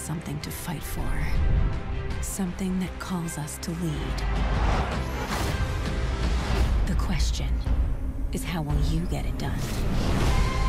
something to fight for. Something that calls us to lead. The question is, how will you get it done?